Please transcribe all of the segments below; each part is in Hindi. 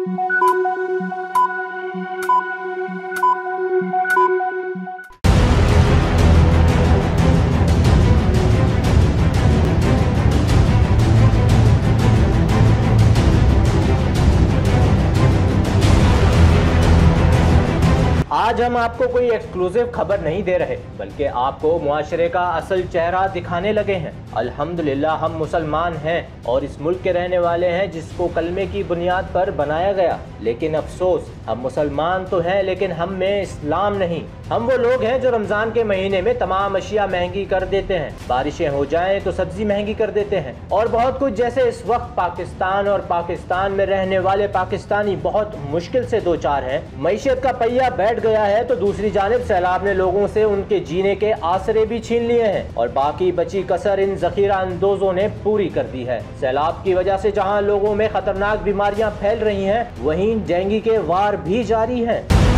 आज हम आपको कोई एक्सक्लूसिव खबर नहीं दे रहे, बल्कि आपको मुआशरे का असल चेहरा दिखाने लगे हैं। अल्हम्दुलिल्लाह हम मुसलमान हैं और इस मुल्क के रहने वाले हैं जिसको कलमे की बुनियाद पर बनाया गया। लेकिन अफसोस, हम मुसलमान तो हैं लेकिन हम में इस्लाम नहीं। हम वो लोग हैं जो रमज़ान के महीने में तमाम अशिया महंगी कर देते हैं, बारिशें हो जाएं तो सब्जी महंगी कर देते हैं और बहुत कुछ। जैसे इस वक्त पाकिस्तान और पाकिस्तान में रहने वाले पाकिस्तानी बहुत मुश्किल से दो चार हैं। मईशत का पहिया बैठ गया है तो दूसरी जानिब सैलाब ने लोगों से उनके जीने के आसरे भी छीन लिए हैं और बाकी बची कसर इन जखीरा अंदोजों ने पूरी कर दी है। सैलाब की वजह से जहां लोगों में खतरनाक बीमारियां फैल रही हैं, वहीं डेंगू के वार भी जारी हैं।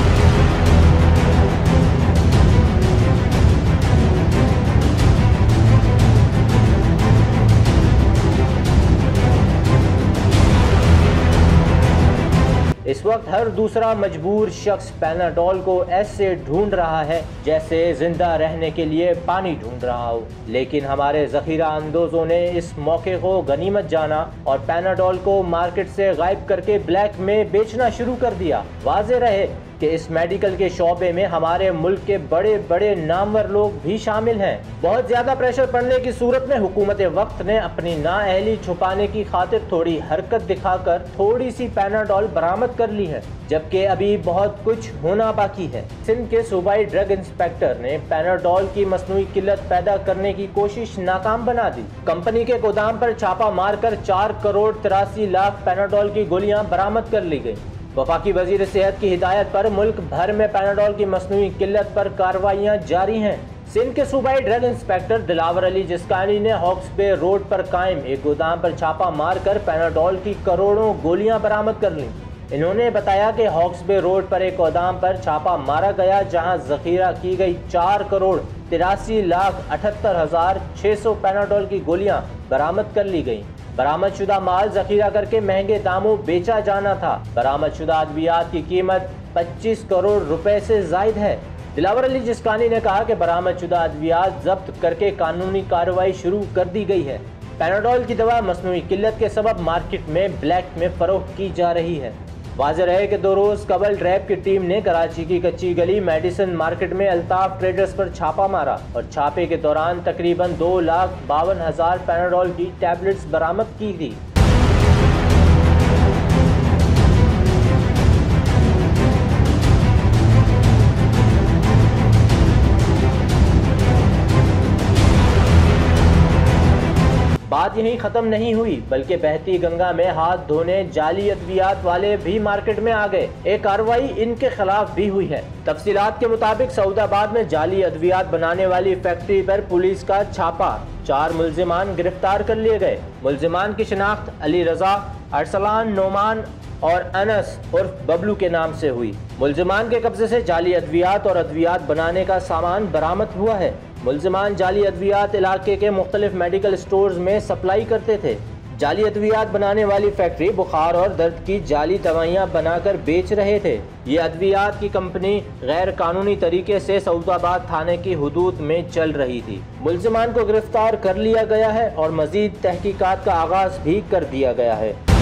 इस वक्त हर दूसरा मजबूर शख्स पैनाडोल को ऐसे ढूंढ रहा है जैसे जिंदा रहने के लिए पानी ढूंढ रहा हो। लेकिन हमारे जखीरा अंदोजों ने इस मौके को गनीमत जाना और पैनाडोल को मार्केट से गायब करके ब्लैक में बेचना शुरू कर दिया। वाज़ेह रहे कि इस मेडिकल के शोबे में हमारे मुल्क के बड़े बड़े नामवर लोग भी शामिल हैं। बहुत ज्यादा प्रेशर पड़ने की सूरत में हुकूमत वक्त ने अपनी नाअहली छुपाने की खातिर थोड़ी हरकत दिखाकर थोड़ी सी पैनाडोल बरामद कर ली है, जबकि अभी बहुत कुछ होना बाकी है। सिंध के सूबाई ड्रग इंस्पेक्टर ने पैनाडोल की मसनूई किल्लत पैदा करने की कोशिश नाकाम बना दी। कंपनी के गोदाम पर छापा मारकर 4 करोड़ 83 लाख पैनाडोल की गोलियां बरामद कर ली गई। वफाकी वजीर सेहत की हिदायत पर मुल्क भर में पैनाडोल की मसनूई किल्लत पर कार्रवाइयाँ जारी हैं। सिंध के सूबाई ड्रग इंस्पेक्टर दिलावर अली जिस्कानी ने हॉक्स बे रोड पर कायम एक गोदाम पर छापा मारकर पैनाडोल की करोड़ों गोलियां बरामद कर लीं। इन्होंने बताया कि हॉक्स बे रोड पर एक गोदाम पर छापा मारा गया जहां जखीरा की गई 4 करोड़ 83 लाख 78,600 पैनाडोल की गोलियां बरामद कर ली गयी। बरामद शुदा माल जखीरा करके महंगे दामों बेचा जाना था। बरामद शुदा अद्वियात की कीमत 25 करोड़ रुपए से जायद है। दिलावर अली जिस्कानी ने कहा कि बरामद शुदा अद्वियात जब्त करके कानूनी कार्रवाई शुरू कर दी गई है। पैनाडोल की दवा मसनूई किल्लत के सबब मार्केट में ब्लैक में फरोख्त की जा रही है। वाज़ेह रहे कि 2 रोज कबल रैब की टीम ने कराची की कच्ची गली मेडिसिन मार्केट में अल्ताफ ट्रेडर्स पर छापा मारा और छापे के दौरान तकरीबन 2,52,000 पैनाडोल की टैबलेट्स बरामद की थी। बात यहीं खत्म नहीं हुई, बल्कि बहती गंगा में हाथ धोने जाली अद्वियात वाले भी मार्केट में आ गए। एक कार्रवाई इनके खिलाफ भी हुई है। तफसीलात के मुताबिक सऊदाबाद में जाली अद्वियात बनाने वाली फैक्ट्री पर पुलिस का छापा, 4 मुल्जिमान गिरफ्तार कर लिए गए। मुल्जिमान की शिनाख्त अली रजा, अरसलान, नोमान और अनस उर्फ बबलू के नाम से हुई। मुल्जिमान के कब्जे से जाली अद्वियात और अद्वियात बनाने का सामान बरामद हुआ है। मुल्जिमान जाली अद्वियात इलाके के मुख्तलिफ मेडिकल स्टोर्स में सप्लाई करते थे। जाली अद्वियात बनाने वाली फैक्ट्री बुखार और दर्द की जाली दवाइयाँ बनाकर बेच रहे थे। ये अद्वियात की कंपनी गैर कानूनी तरीके से सऊदाबाद थाने की हुदूद में चल रही थी। मुल्जिमान को गिरफ्तार कर लिया गया है और मजीद तहकीकात का आगाज भी कर दिया गया है।